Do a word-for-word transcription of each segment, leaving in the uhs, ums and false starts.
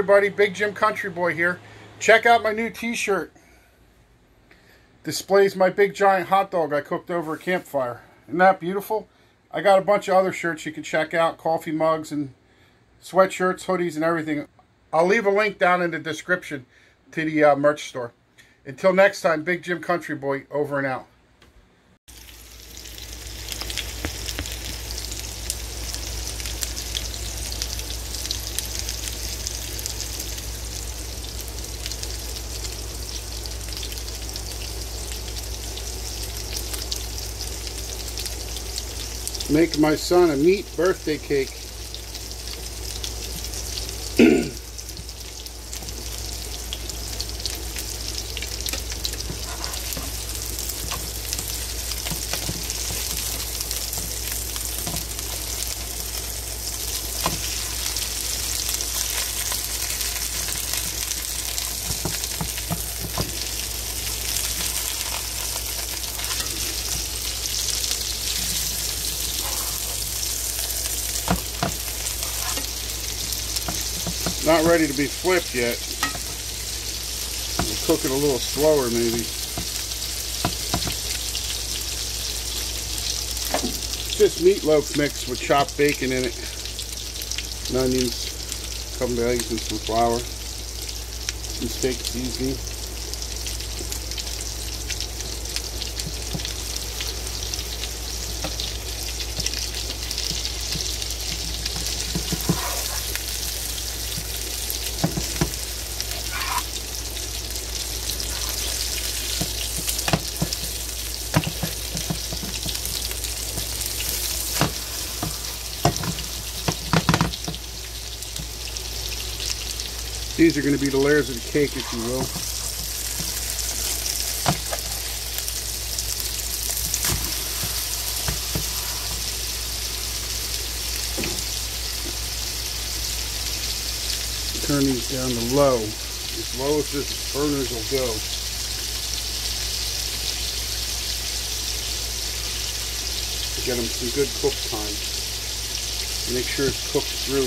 everybody, Big Jim Country Boy here. Check out my new t-shirt. Displays my big giant hot dog I cooked over a campfire. Isn't that beautiful? I got a bunch of other shirts you can check out. Coffee mugs and sweatshirts, hoodies, and everything. I'll leave a link down in the description to the uh, merch store. Until next time, Big Jim Country Boy, over and out. Make my son a meat birthday cake. Not ready to be flipped yet. We'll cook it a little slower maybe. Just meatloaf mix with chopped bacon in it. And onions, a couple of eggs and some flour. Some steak seasoning. These are going to be the layers of the cake, if you will. Turn these down to low, as low as this burners will go. Get them some good cook time. Make sure it's cooked through.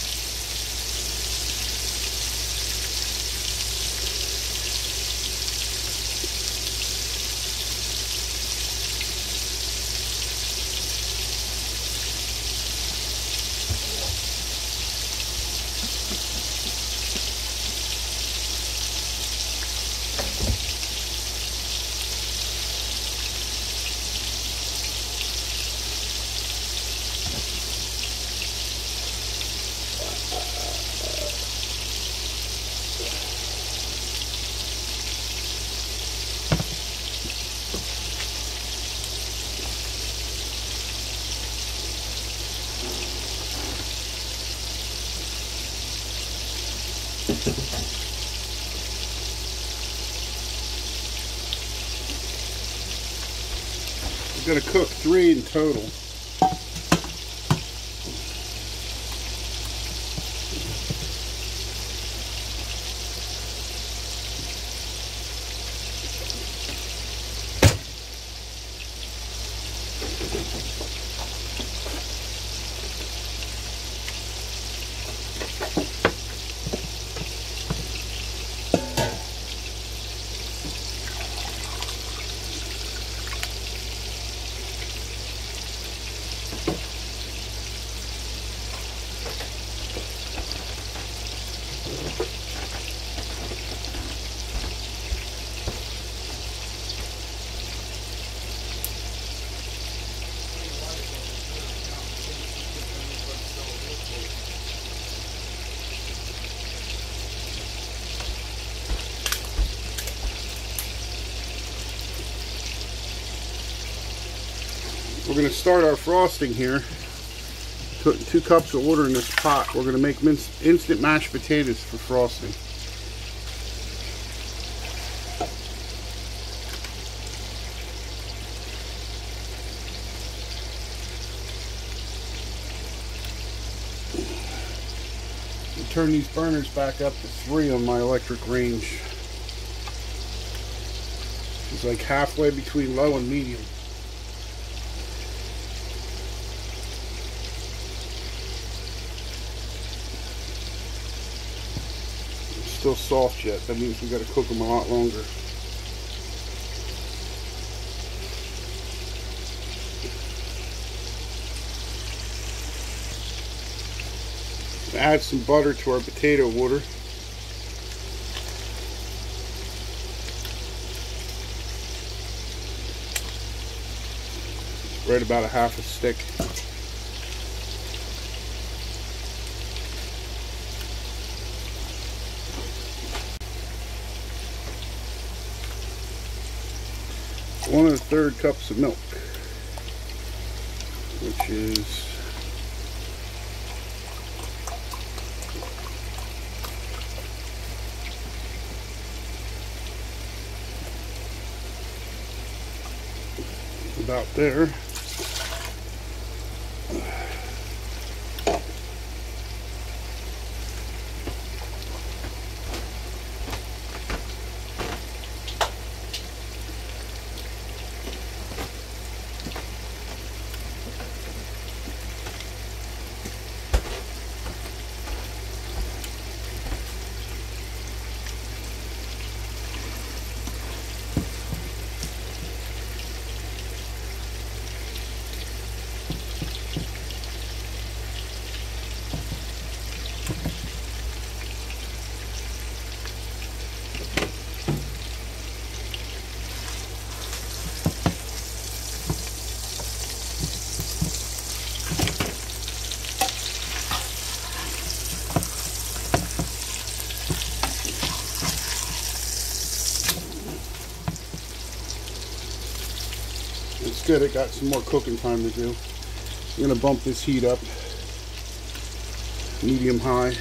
We're going to cook three in total. We're going to start our frosting here. Putting two cups of water in this pot. We're going to make mince, instant mashed potatoes for frosting. I'll turn these burners back up to three on my electric range. It's like halfway between low and medium. still soft yet. That means we got to cook them a lot longer. Add some butter to our potato water. Right about a half a stick. One and a third cups of milk, which is about there. It's good. It got some more cooking time to do. I'm going to bump this heat up, medium high.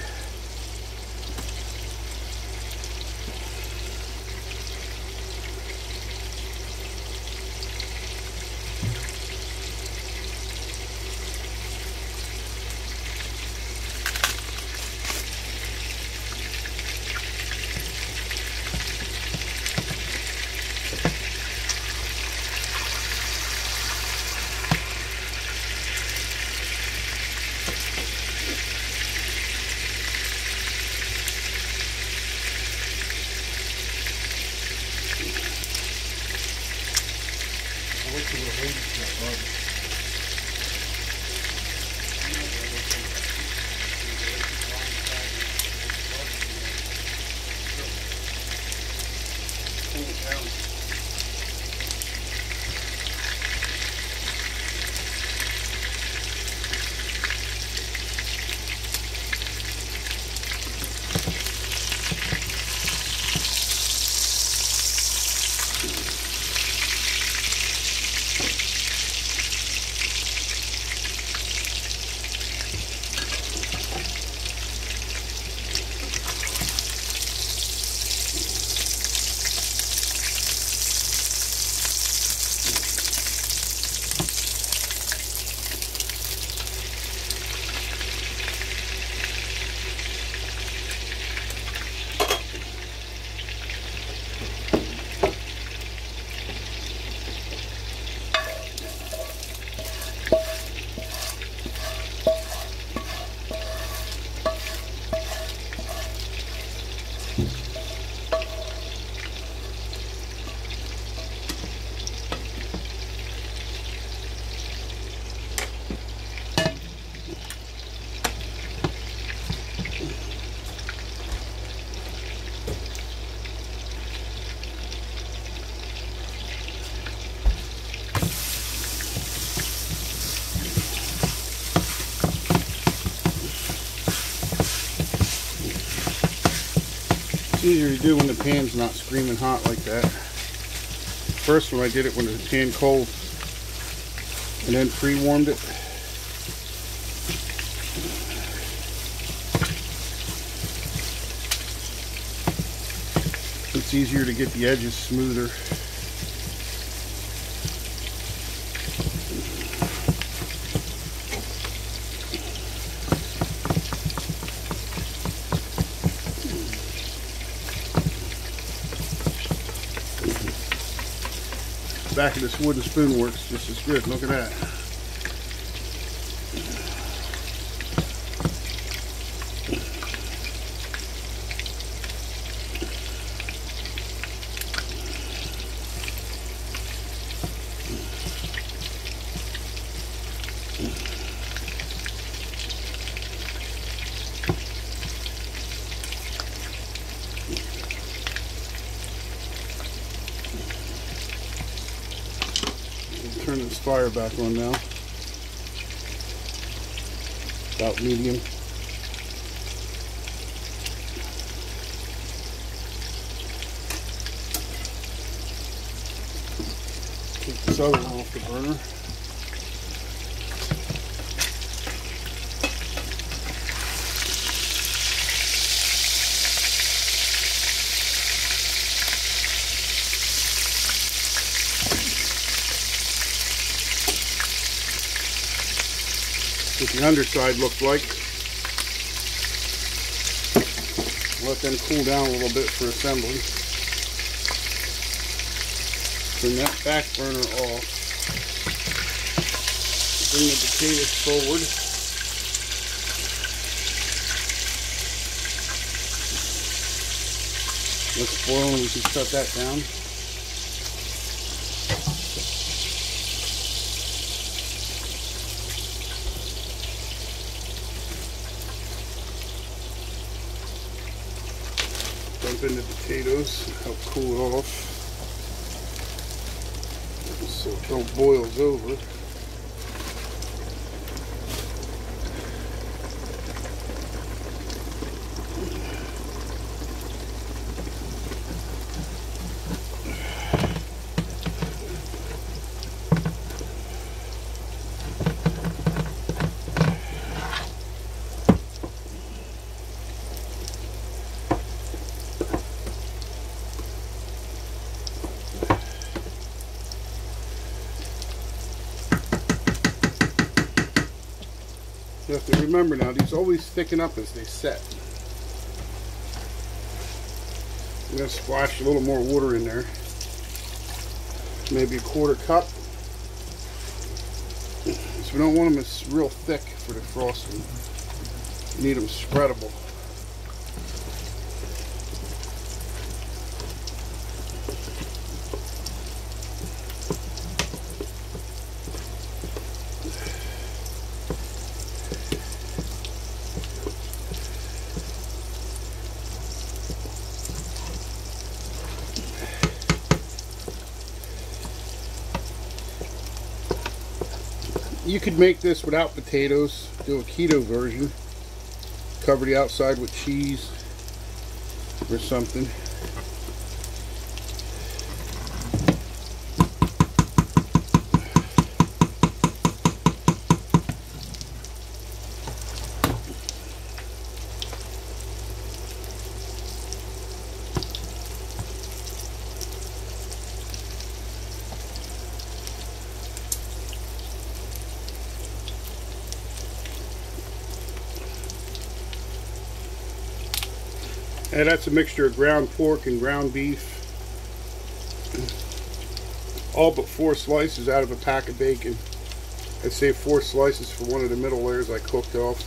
It's easier to do when the pan's not screaming hot like that. First one I did it when the pan cold and then pre-warmed it. It's easier to get the edges smoother. Back of this wooden spoon works just as good. Look at that. fire back on now. About medium. Take this other one off the burner. What the underside looked like. Let them cool down a little bit for assembly. Turn that back burner off. Bring the potatoes forward. Let's boil and we can shut that down. Dump in the potatoes and help cool it off so it don't boils over. You have to remember now, these always thicken up as they set. I'm going to splash a little more water in there. Maybe a quarter cup. So we don't want them as real thick for the frosting. You need them spreadable. You could make this without potatoes, do a keto version, cover the outside with cheese or something. And that's a mixture of ground pork and ground beef. All but four slices out of a pack of bacon. I saved four slices for one of the middle layers I cooked off.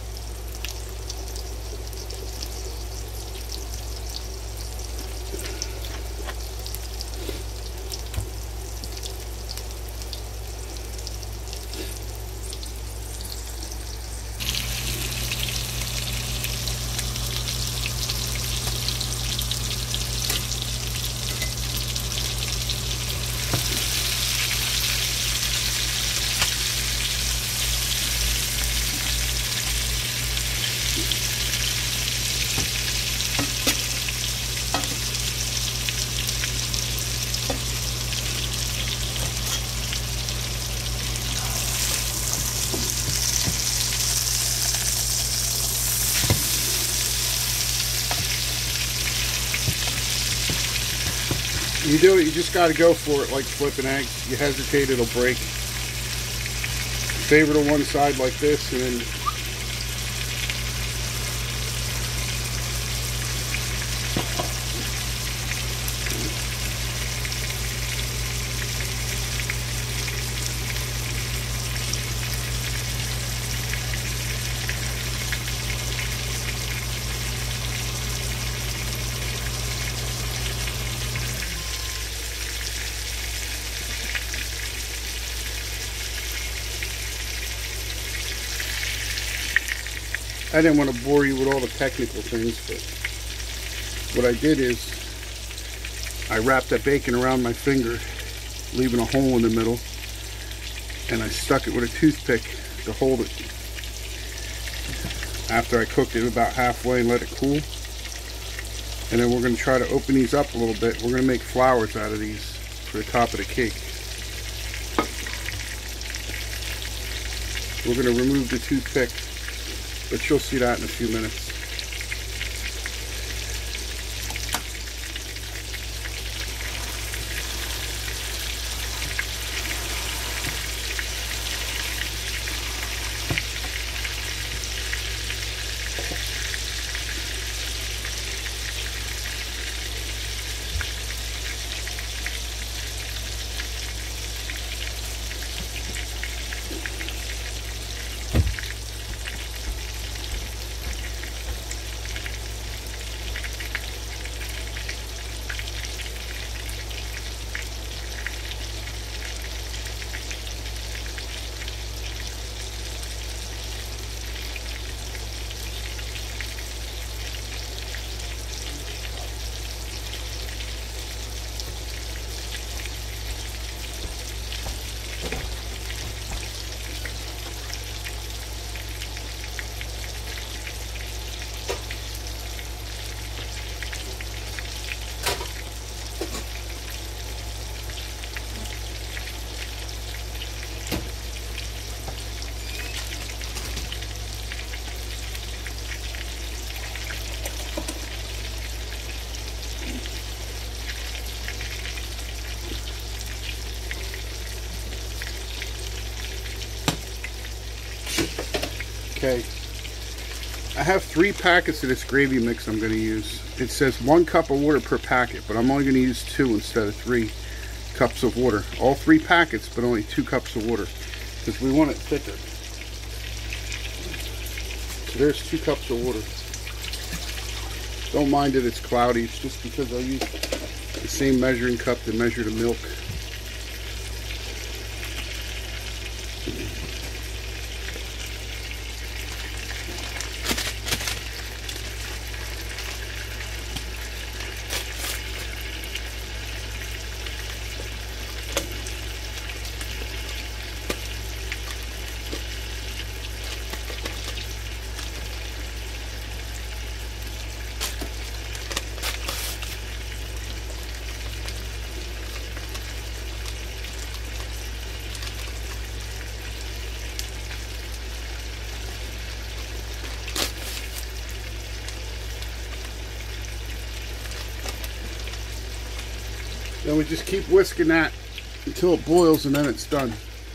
You do it, you just got to go for it like flipping eggs. You hesitate, it'll break. Favor to one side like this, and then I didn't want to bore you with all the technical things, but what I did is I wrapped that bacon around my finger, leaving a hole in the middle, and I stuck it with a toothpick to hold it after I cooked it about halfway and let it cool. And then we're going to try to open these up a little bit. We're going to make flowers out of these for the top of the cake. We're going to remove the toothpick, but you'll see that in a few minutes. Okay, I have three packets of this gravy mix I'm going to use. It says one cup of water per packet, but I'm only going to use two instead of three cups of water. All three packets, but only two cups of water, because we want it thicker. So there's two cups of water. Don't mind that it's cloudy, it's just because I use the same measuring cup to measure the milk. Then we just keep whisking that until it boils, and then it's done.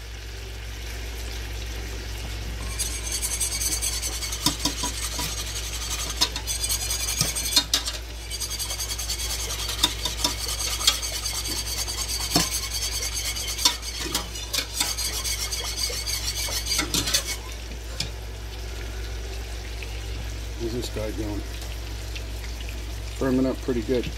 How's this guy going? Firming up pretty good.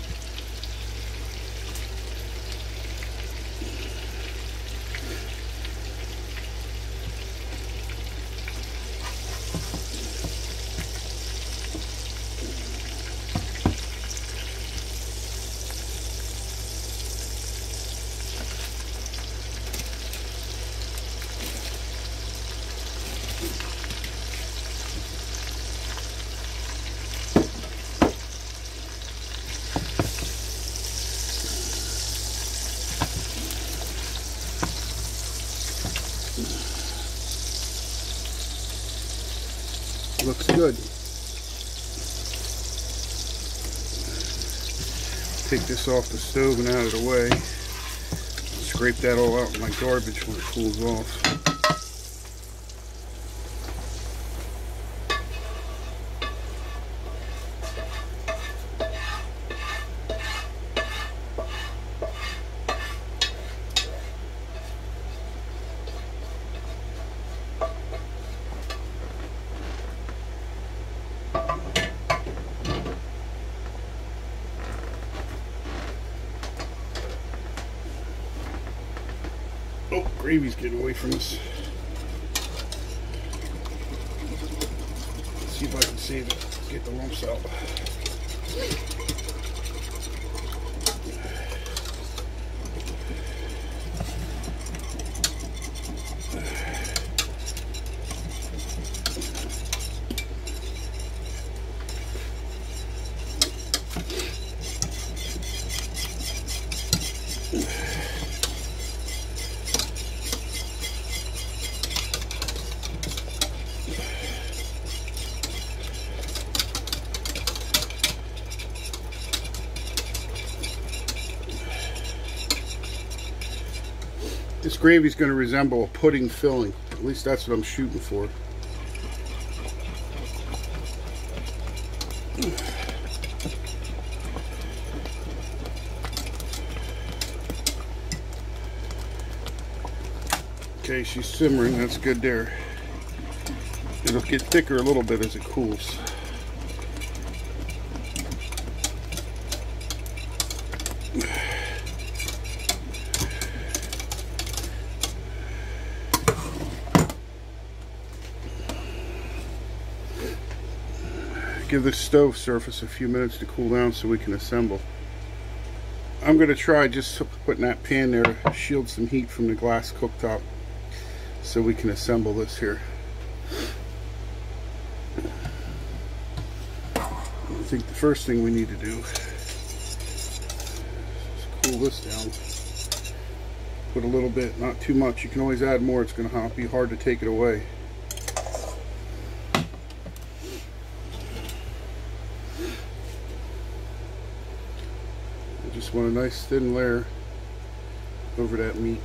Looks good. Take this off the stove and out of the way. Scrape that all out in my garbage when it cools off. Oh, gravy's getting away from us. Let's see if I can save it. Get the lumps out. this gravy is going to resemble a pudding filling. At least that's what I'm shooting for. Okay, she's simmering. That's good there. It'll get thicker a little bit as it cools. Give the stove surface a few minutes to cool down so we can assemble. I'm going to try just putting that pan there to shield some heat from the glass cooktop so we can assemble this here. I think the first thing we need to do is cool this down. Put a little bit, not too much. You can always add more. It's going to be hard to take it away. I just want a nice thin layer over that meat.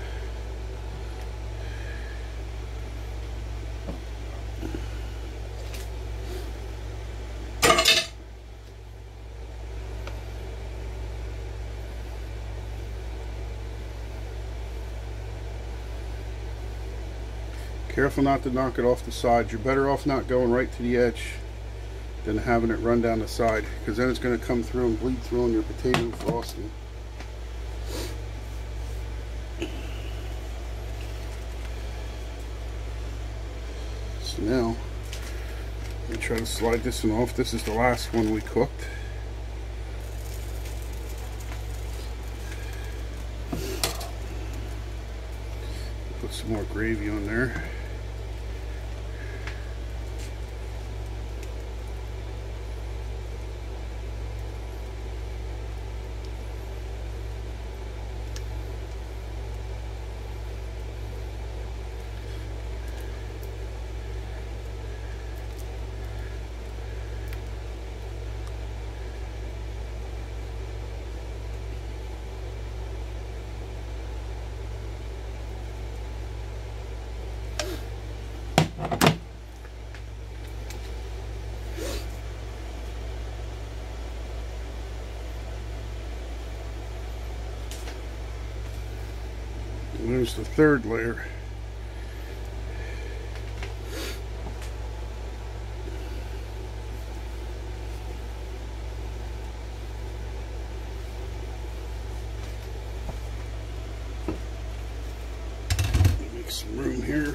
Careful not to knock it off the side. You're better off not going right to the edge than having it run down the side, because then it's going to come through and bleed through on your potato frosting. So now, I'm going to try to slide this one off. This is the last one we cooked. Put some more gravy on there. There's the third layer. Make some room here.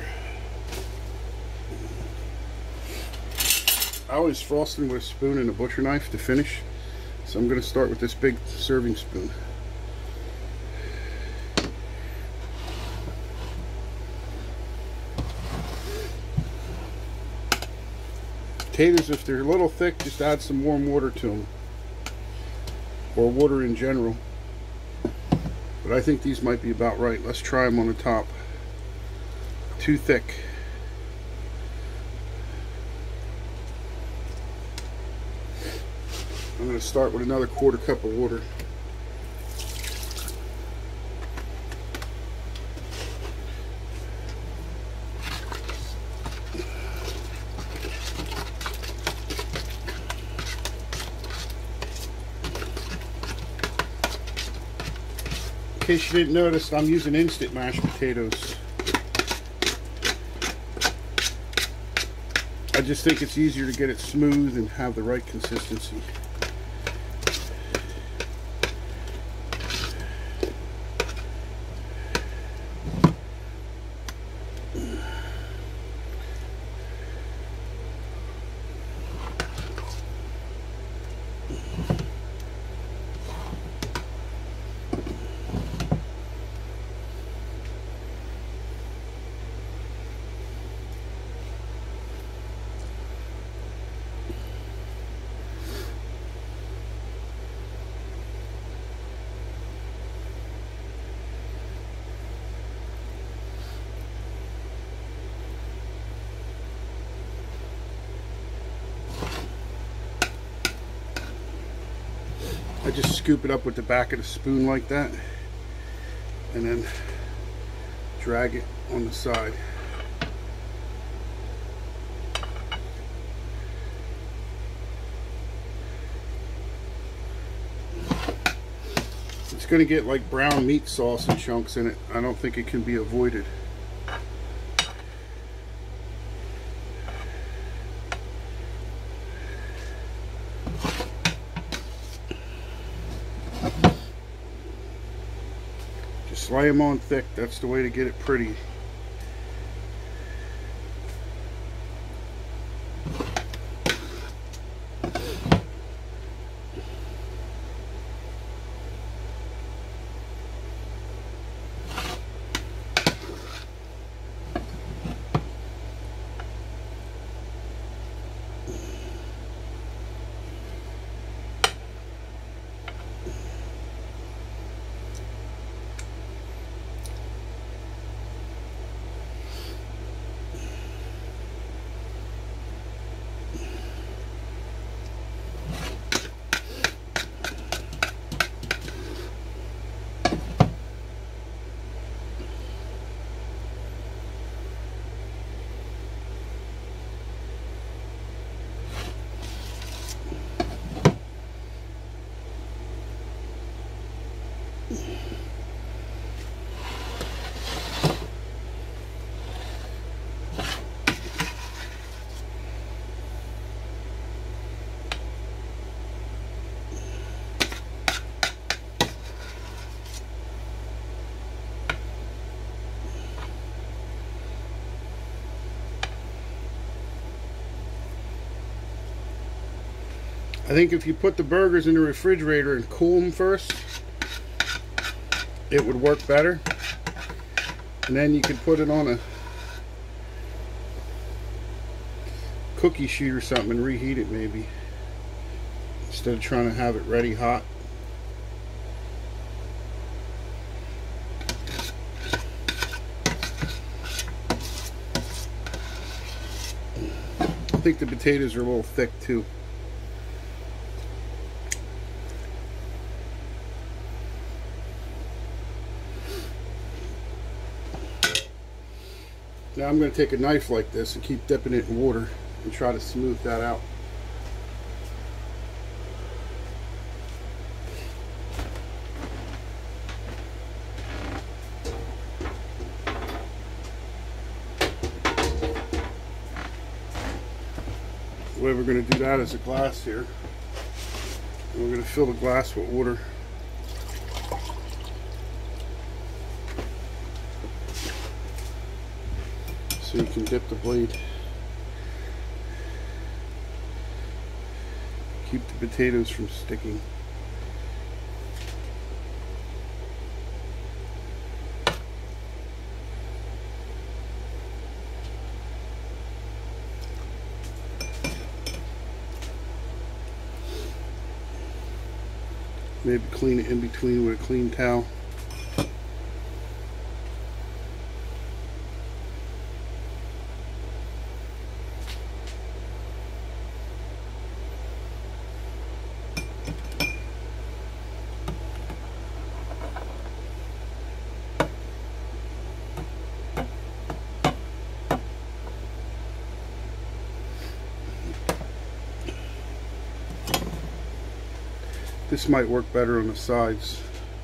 I always frost them with a spoon and a butcher knife to finish, so I'm going to start with this big serving spoon. Potatoes, if they're a little thick, just add some warm water to them, or water in general. But I think these might be about right. Let's try them on the top. Too thick. I'm going to start with another quarter cup of water. In case you didn't notice, I'm using instant mashed potatoes. I just think it's easier to get it smooth and have the right consistency. I just scoop it up with the back of the spoon like that, and then drag it on the side. It's going to get like brown meat sauce and chunks in it. I don't think it can be avoided. Just lay them on thick. That's the way to get it pretty. I think if you put the burgers in the refrigerator and cool them first, it would work better. And then you could put it on a cookie sheet or something and reheat it maybe, instead of trying to have it ready hot. I think the potatoes are a little thick too. Now I'm going to take a knife like this and keep dipping it in water and try to smooth that out. The way we're going to do that is a glass here. And we're going to fill the glass with water. So you can dip the blade. Keep the potatoes from sticking. Maybe clean it in between with a clean towel. This might work better on the sides.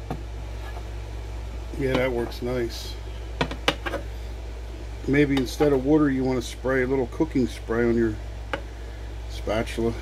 Yeah, that works nice. Maybe instead of water you want to spray a little cooking spray on your spatula.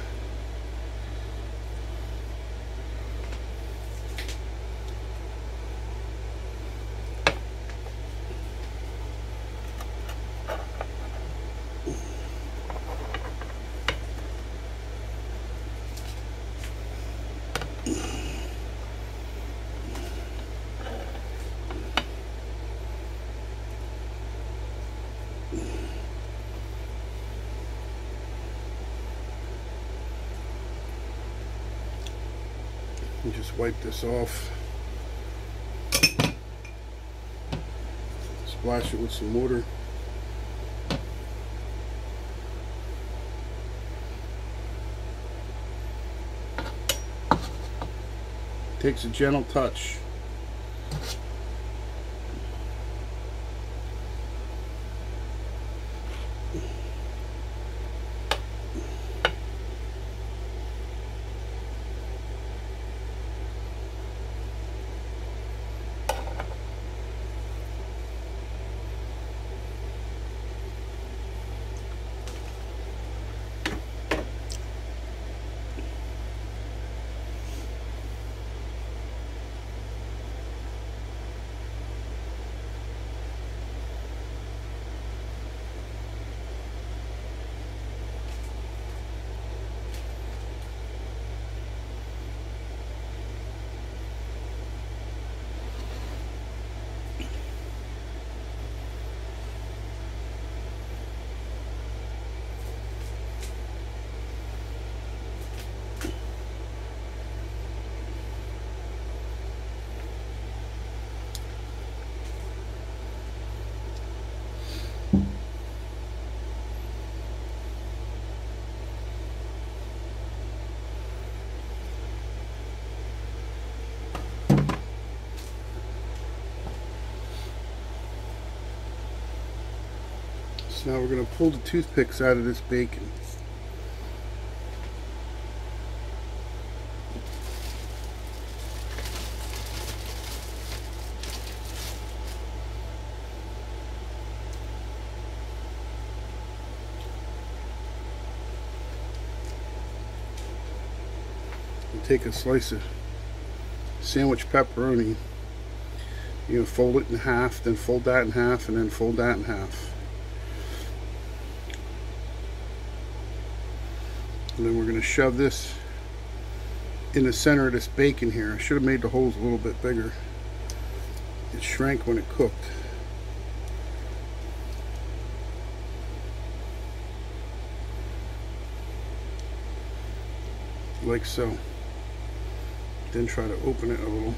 And just wipe this off. Splash it with some water. Takes a gentle touch. Now we're going to pull the toothpicks out of this bacon. And take a slice of sandwich pepperoni. You're going to fold it in half, then fold that in half, and then fold that in half. And then we're going to shove this in the center of this bacon here. I should have made the holes a little bit bigger. It shrank when it cooked. Like so. Then try to open it a little.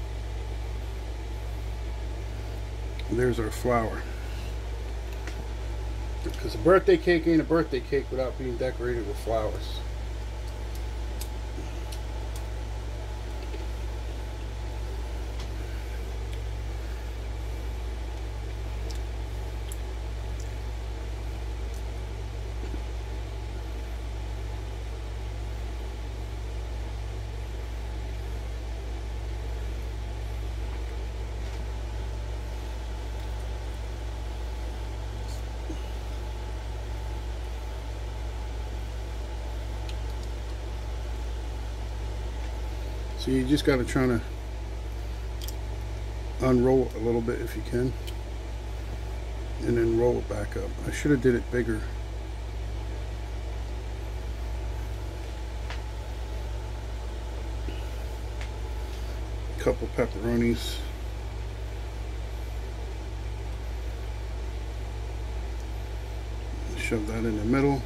And there's our flour. Because a birthday cake ain't a birthday cake without being decorated with flowers. So you just got to try to unroll it a little bit if you can, and then roll it back up. I should have did it bigger. A couple pepperonis. Shove that in the middle.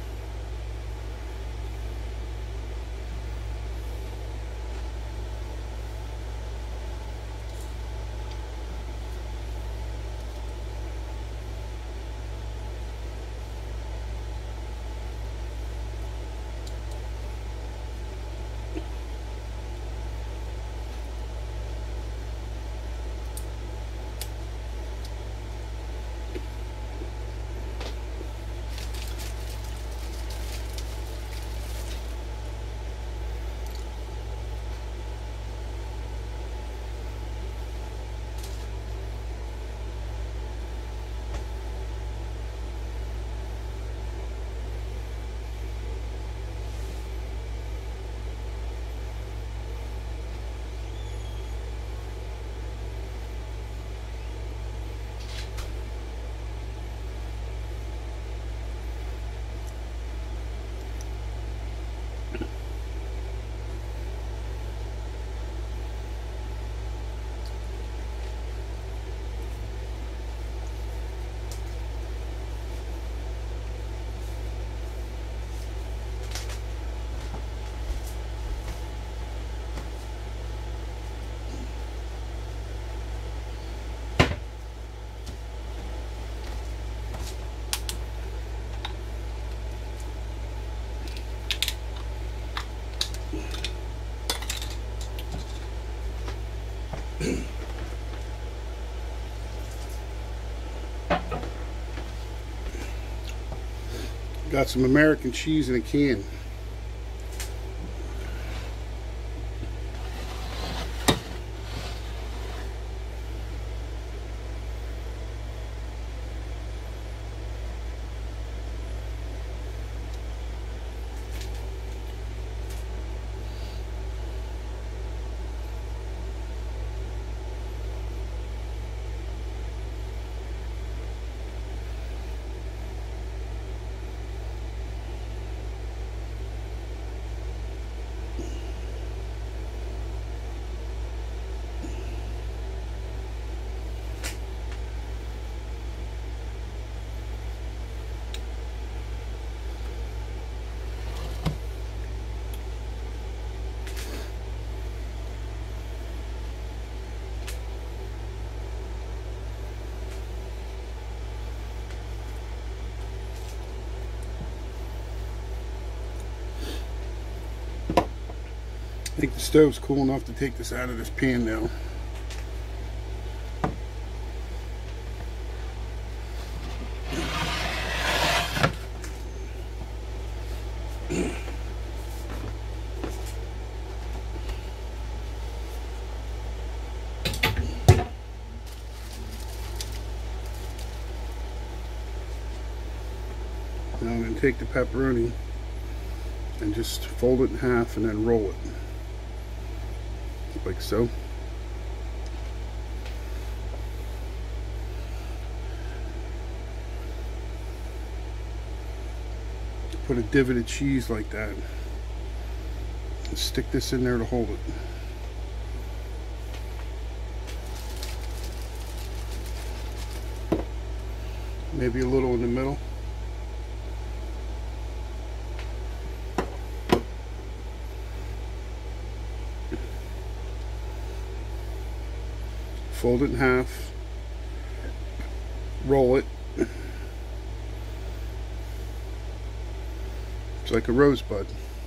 Got some American cheese in a can. I think the stove's cool enough to take this out of this pan now. take the pepperoni and just fold it in half and then roll it like so. Put a divot of cheese like that and stick this in there to hold it. Maybe a little in the middle. Fold it in half, roll it. It's like a rosebud.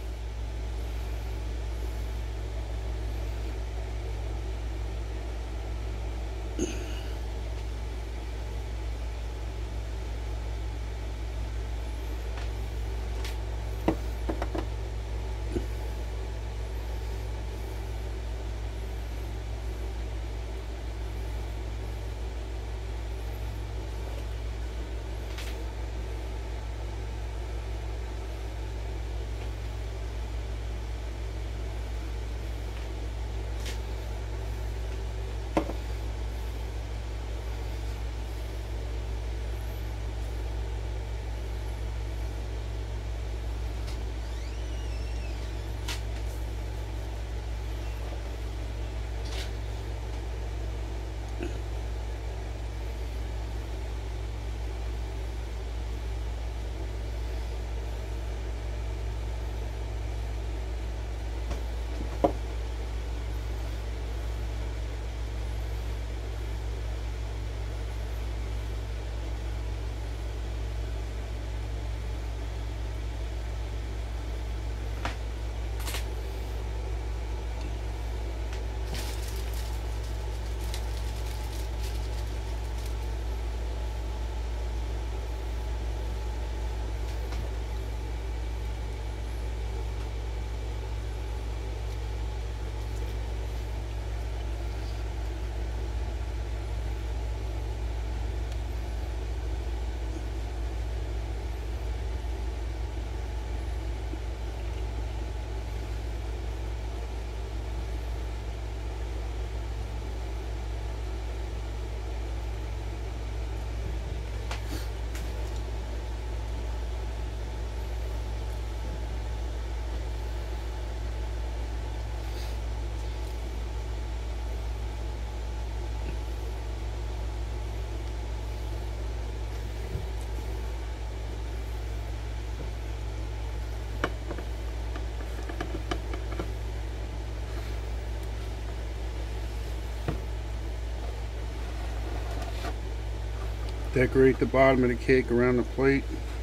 Decorate the bottom of the cake around the plate.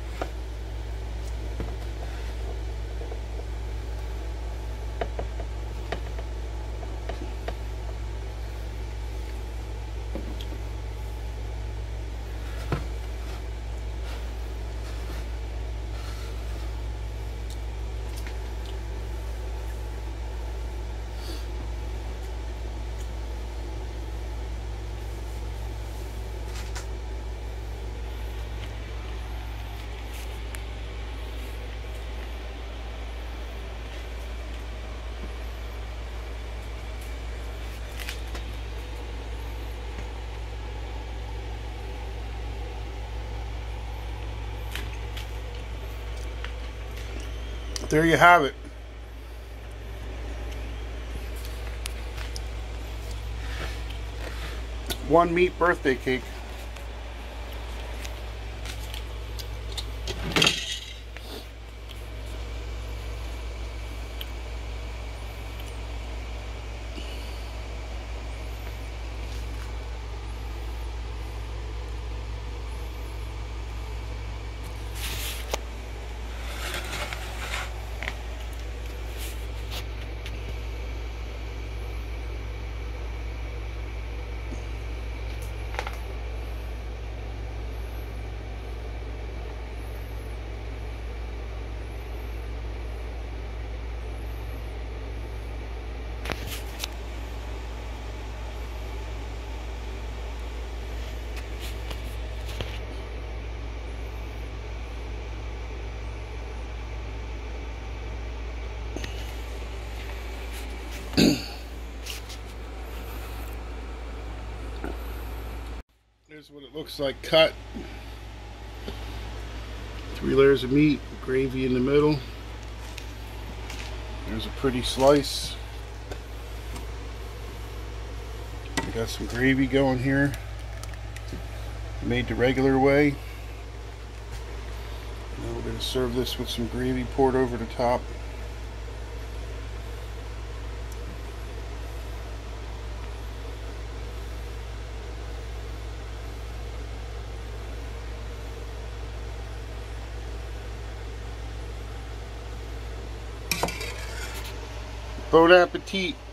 There you have it. One meat birthday cake. Here's what it looks like cut. Three layers of meat, gravy in the middle. There's a pretty slice. We got some gravy going here, made the regular way. Now we're going to serve this with some gravy poured over the top. Bon appetit.